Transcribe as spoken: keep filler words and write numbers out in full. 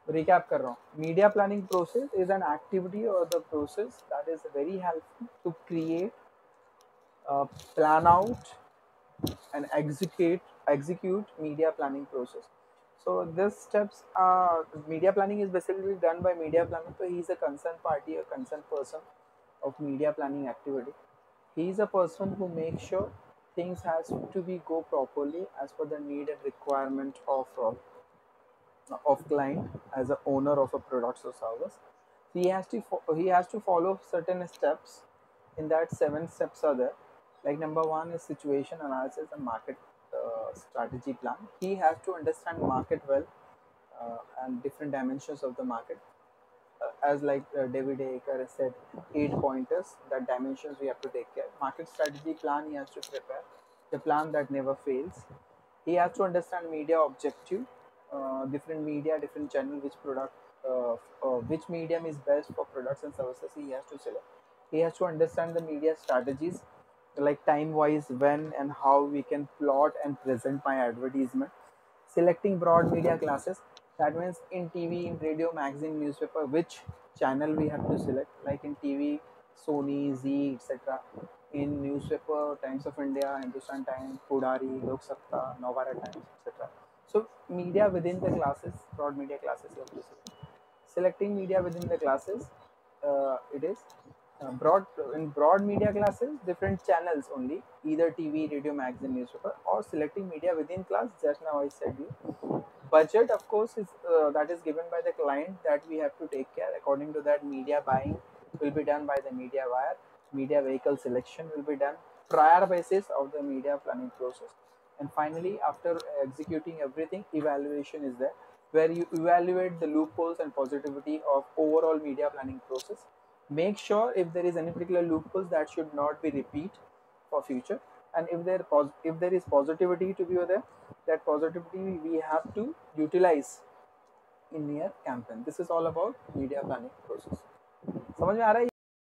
recap कर रहा हूँ. Media planning process is an activity or the process that is very helpful to create, uh, plan out, and execute execute media planning process. So this steps are media planning is basically done by media planner. So he is a concerned party, a concerned person of media planning activity. He is a person who makes sure things has to be go properly as per the need and requirement of uh, of client as a owner of a product or service. He has to fo- he has to follow certain steps. In that, seven steps are there. Like number one is situation analysis and market uh, strategy plan. He has to understand market well, uh, and different dimensions of the market. Uh, as like uh, David Aker said, eight pointers that dimensions we have to take care. Market strategy plan he has to prepare, the plan that never fails. He has to understand media objective, uh, different media, different channel, which product, uh, uh, which medium is best for products and services. He has to select. He has to understand the media strategies, like time wise, when and how we can plot and present my advertisement. Selecting broad media classes, that means in T V, in radio, magazine, newspaper, which channel we have to select. Like in T V, Sony, Z, et cetera. In newspaper, Times of India, Hindustan Times, Pudari, Lok Sabha, Novara Times, et cetera. So media within the classes, broad media classes, you have to select. Selecting media within the classes, uh, it is uh, broad in broad media classes, different channels only, either T V, radio, magazine, newspaper, or selecting media within class. Just now I said you. Budget, of course, is uh, that is given by the client that we have to take care. According to that, media buying will be done by the media buyer. Media vehicle selection will be done prior basis of the media planning process. And finally, after executing everything, evaluation is there, where you evaluate the loopholes and positivity of overall media planning process. Make sure if there is any particular loopholes that should not be repeat for future, and if there pos- if there is positivity to be there, that positivity we have to utilize in near campaign. This is all about media planning process. समझ में आ रहा है?